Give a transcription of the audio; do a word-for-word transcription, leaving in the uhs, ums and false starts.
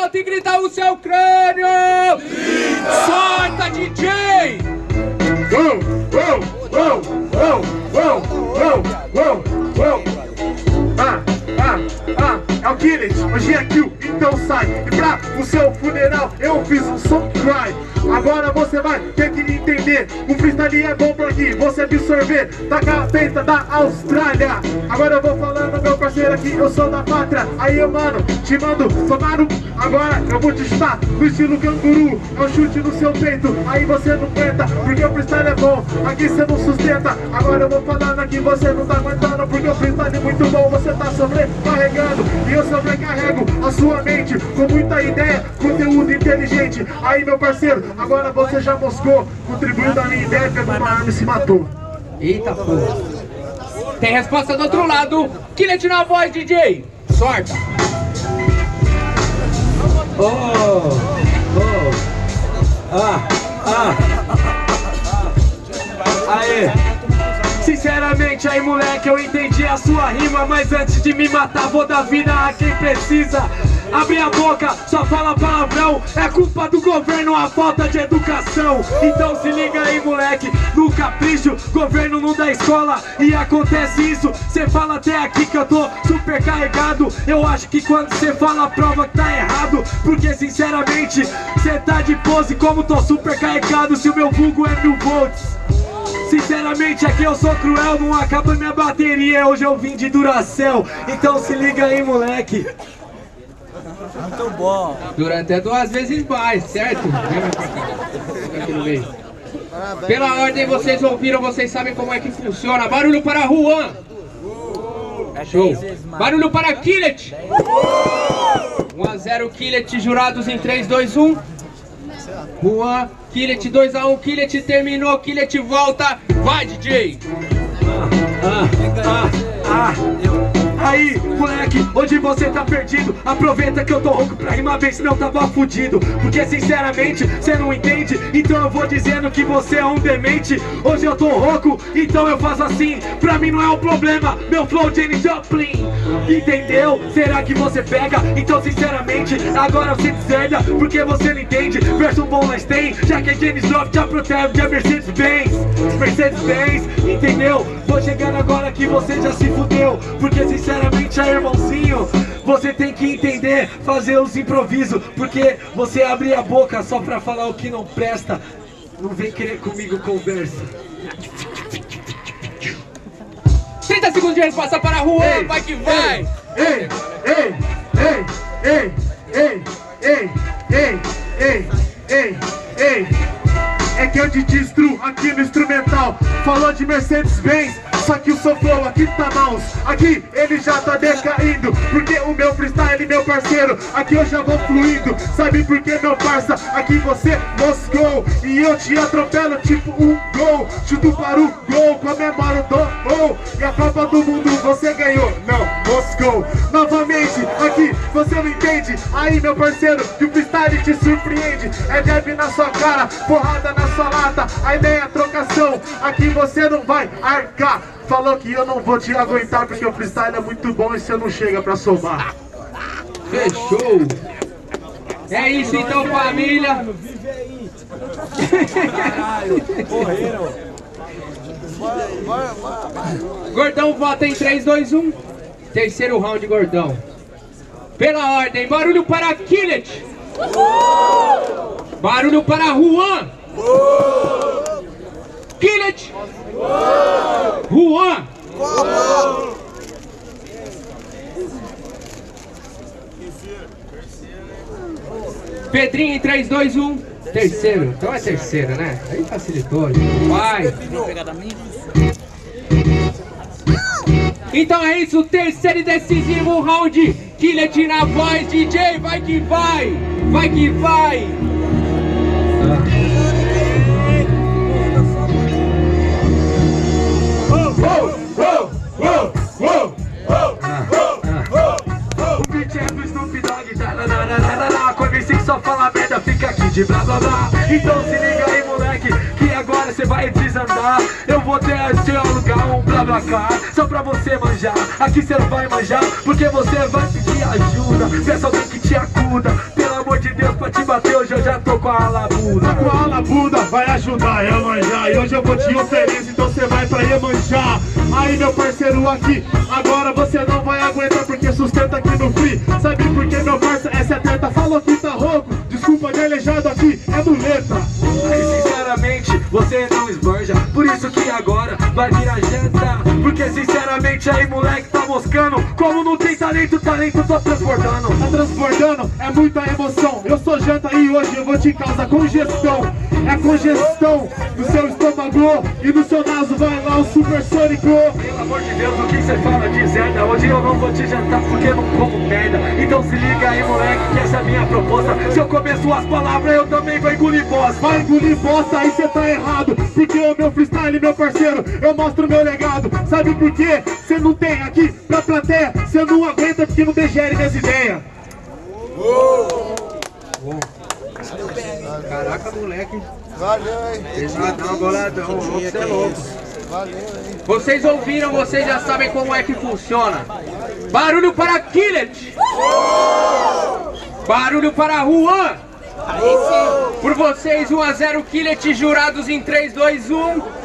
E grita o seu crânio! Solta, D J! Uou, uou, uou, uou, uou, uou, uou. Ah, ah, ah, é o Killet, hoje é kill, então sai. E pra o seu funeral eu fiz um som cry. Agora você vai ter que entender, o freestyle é bom pra aqui, você absorver da capeta da Austrália. Agora eu vou falando, meu parceiro aqui, eu sou da pátria. Aí eu, mano, te mando tomar no... Agora eu vou te chutar no estilo canguru, é um chute no seu peito, aí você não aguenta, porque o freestyle é bom, aqui você não sustenta. Agora eu vou falando aqui, você não tá aguentando, porque o freestyle é muito bom, você tá sobrecarregando. E eu sobrecarrego a sua mente com muita ideia, conteúdo inteligente. Aí, meu parceiro, agora você já moscou, contribuiu da minha ideia, pegou uma arma e se matou. Eita porra. Tem resposta do outro lado. Killet na voz, D J. Sorta. Oh, oh, ah, ah, aê. Sinceramente aí moleque, eu entendi a sua rima, mas antes de me matar vou dar vida a quem precisa. Abre a boca, só fala palavrão, é culpa do governo a falta de educação. Então se liga aí moleque, no capricho, governo não dá escola e acontece isso. Cê fala até aqui que eu tô super carregado, eu acho que quando cê fala a prova que tá errado. Porque sinceramente, cê tá de pose como tô super carregado, se o meu vulgo é mil volts. Sinceramente aqui eu sou cruel, não acaba minha bateria, hoje eu vim de Duracell. Então se liga aí moleque. Muito bom. Durante é duas vezes mais, certo? Aqui no meio. Pela ordem vocês ouviram, vocês sabem como é que funciona. Barulho para Juan. Show. Barulho para Killet. um a zero Killet, jurados em três, dois, um. Juan, Killet dois a um, Killet terminou, Killet volta. Vai, D J. Ah, ah, ah, ah. Aí, moleque, hoje você tá perdido. Aproveita que eu tô rouco pra rimar bem, senão tava fudido. Porque sinceramente, cê não entende, então eu vou dizendo que você é um demente. Hoje eu tô rouco, então eu faço assim. Pra mim não é um problema, meu flow Janis Joplin. Entendeu? Será que você pega? Então sinceramente, agora você deserda, porque você não entende. Verso bom nós tem, já que a Janis Joplin já protege a Mercedes-Benz. Mercedes-Benz, entendeu? Vou chegando agora que você já se fudeu. Porque sinceramente, aí, irmãozinho, você tem que entender, fazer os improvisos. Porque você abre a boca só pra falar o que não presta. Não vem querer comigo conversa. trinta segundos de resposta para Juan, Ei, vai que vai! Ei, ei, ei, ei, ei, ei, ei, ei, ei, ei. É que eu te destruo aqui no instrumental. Falou de Mercedes-Benz, só que o seu flow aqui tá mouse. Aqui ele já tá decaindo, porque o meu freestyle, meu parceiro, aqui eu já vou fluindo. Sabe por que, meu parça? Aqui você moscou e eu te atropelo tipo um gol. Chuto para o gol, comemoro do gol. E a Copa do Mundo você ganhou, não, moscou. Novamente, aqui você não entende. Aí, meu parceiro, que o freestyle te surpreende. É jab na sua cara, porrada na sua lata. A ideia é trocação, aqui você não vai arcar. Falou que eu não vou te aguentar, porque o freestyle é muito bom e você não chega pra somar. Fechou! É isso então, família! Correram. Gordão vota em três, dois, um. Terceiro round, Gordão. Pela ordem, barulho para Killet. Barulho para Juan. Killet. Juan. Pedrinho em três, dois, um. Terceiro. Então é terceiro, né? Aí facilitou. Vai. Então é isso, terceiro e decisivo round. Killet na voz, D J, vai que vai. Vai que vai. O beat é do Snoop Dogg, quando esse que só fala merda fica aqui de blá blá blá. Então se liga aí moleque, que agora cê vai desandar. Eu vou ter te alugar um blá blá car, só pra você manjar. Aqui cê não vai manjar, porque você vai pedir ajuda. Peça alguém que te acuda, pela amor de Deus, pra te bater hoje eu já tô com a alabuda. Tá com a alabuda, vai ajudar a Iemanjá. E hoje eu vou te oferecer, então você vai pra Iemanjá. Aí meu parceiro aqui, agora você não vai aguentar porque sustenta aqui no free. Sabe por que meu parceiro essa é treta? Falou que tá rouco, desculpa de aleijado aqui, é muleta. Aí sinceramente você não esbanja, por isso que agora vai virar janta. Porque sinceramente aí moleque tá moscando. Como não tem talento, talento tô transbordando. Tá transbordando, é muita emoção. Eu sou janta e hoje eu vou te causar congestão. É congestão no seu estômago e no seu naso vai lá o supersônico. Pelo amor de Deus, o que você fala de Zerda? Hoje eu não vou te jantar porque eu não como merda. Então se liga aí moleque que essa é a minha proposta. Se eu começo as palavras eu também vou engolir bosta. Vai engolir bosta, aí cê tá errado. Porque o meu freestyle, meu parceiro, eu mostro o meu legado. Sabe por quê? Cê não tem aqui pra plateia. Cê não aguenta porque não digere minhas ideias. Caraca, moleque. Valeu, hein? Pesadão, boladão, louco, você é louco. Valeu, hein? Vocês ouviram, vocês já sabem como é que funciona. Barulho para Killet. Barulho para Juan. Por vocês, um a zero Killet, jurados em três, dois, um.